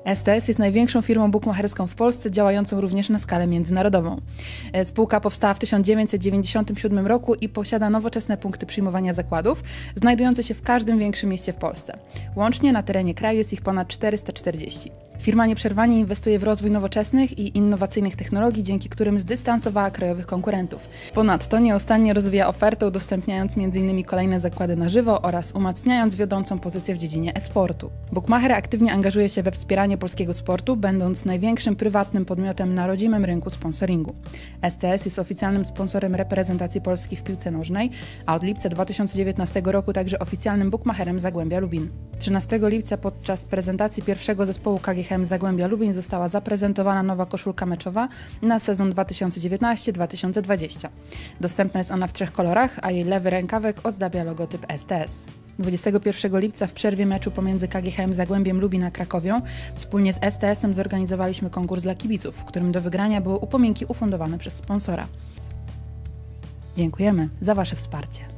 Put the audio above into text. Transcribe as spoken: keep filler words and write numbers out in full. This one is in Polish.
S T S jest największą firmą bukmacherską w Polsce, działającą również na skalę międzynarodową. Spółka powstała w tysiąc dziewięćset dziewięćdziesiątym siódmym roku i posiada nowoczesne punkty przyjmowania zakładów, znajdujące się w każdym większym mieście w Polsce. Łącznie na terenie kraju jest ich ponad czterysta czterdzieści. Firma nieprzerwanie inwestuje w rozwój nowoczesnych i innowacyjnych technologii, dzięki którym zdystansowała krajowych konkurentów. Ponadto nieustannie rozwija ofertę, udostępniając między innymi kolejne zakłady na żywo oraz umacniając wiodącą pozycję w dziedzinie e-sportu. Bukmacher aktywnie angażuje się we wspieranie polskiego sportu, będąc największym prywatnym podmiotem na rodzimym rynku sponsoringu. S T S jest oficjalnym sponsorem reprezentacji Polski w piłce nożnej, a od lipca dwa tysiące dziewiętnastego roku także oficjalnym bukmacherem Zagłębia Lubin. trzynastego lipca podczas prezentacji pierwszego zespołu K G H M Zagłębia Lubin została zaprezentowana nowa koszulka meczowa na sezon dwa tysiące dziewiętnasty dwa tysiące dwudziesty. Dostępna jest ona w trzech kolorach, a jej lewy rękawek ozdabia logotyp S T S. dwudziestego pierwszego lipca w przerwie meczu pomiędzy K G H M Zagłębiem Lubin a Krakowią wspólnie z S T S-em zorganizowaliśmy konkurs dla kibiców, w którym do wygrania były upominki ufundowane przez sponsora. Dziękujemy za Wasze wsparcie.